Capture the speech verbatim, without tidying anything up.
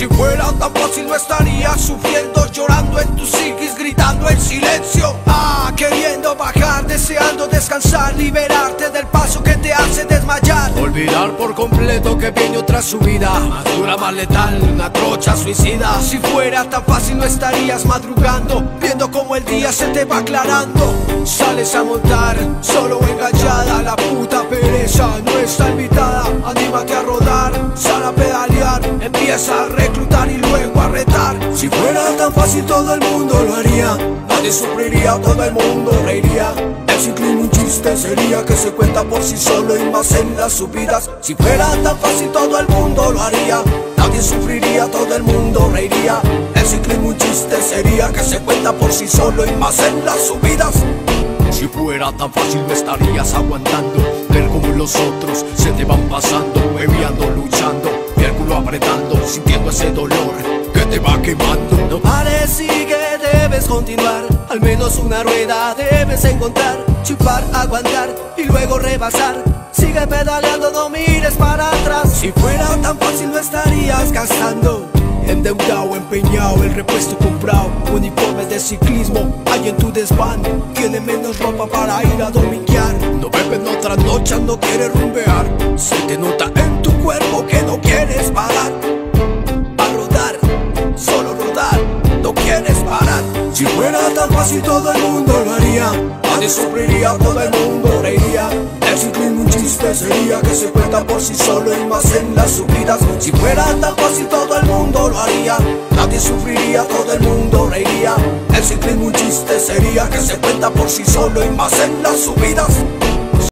Si fuera tan fácil no estarías sufriendo, llorando en tu psiquis, gritando en silencio. Ah, queriendo bajar, deseando descansar, liberarte del paso que te hace desmayar. Olvidar por completo que viene otra subida, más dura, más letal, una trocha suicida. Si fuera tan fácil no estarías madrugando, viendo como el día se te va aclarando. Sales a montar, solo enganchada, la puta pereza no está invitada. Anímate a rodar, sal a pedalear, empieza a reclutar y luego a retar. Si fuera tan fácil todo el mundo lo haría, nadie sufriría, todo el mundo reiría. El ciclismo un chiste sería que se cuenta por sí solo y más en las subidas. Si fuera tan fácil todo el mundo lo haría, nadie sufriría, todo el mundo reiría. El ciclismo un chiste sería que se cuenta por sí solo y más en las subidas. Si fuera tan fácil me estarías aguantando, ver como los otros se te van pasando, bebiendo, luchando, y el culo apretando, sintiendo ese dolor que te va quemando. No pares, sigue, debes continuar, al menos una rueda debes encontrar. Chupar, aguantar y luego rebasar, sigue pedaleando, no mires para atrás. Si fuera tan fácil no estarías gastando, endeudado, empeñado, el repuesto comprado. Uniformes de ciclismo hay en tu desván, tiene menos ropa para ir a dominguear. No bebes, no trasnochas, no quieres rumbear, se te nota en tu cuerpo que no quieres parar. A rodar, solo rodar, no quieres parar. Si fuera tan fácil todo el mundo lo haría, nadie sufriría, todo el mundo reiría. El ciclismo un chiste sería que se cuenta por sí solo y más en las subidas. Si fuera tan fácil todo el mundo lo haría, nadie sufriría, todo el mundo reiría. El ciclismo un chiste sería que se cuenta por sí solo y más en las subidas.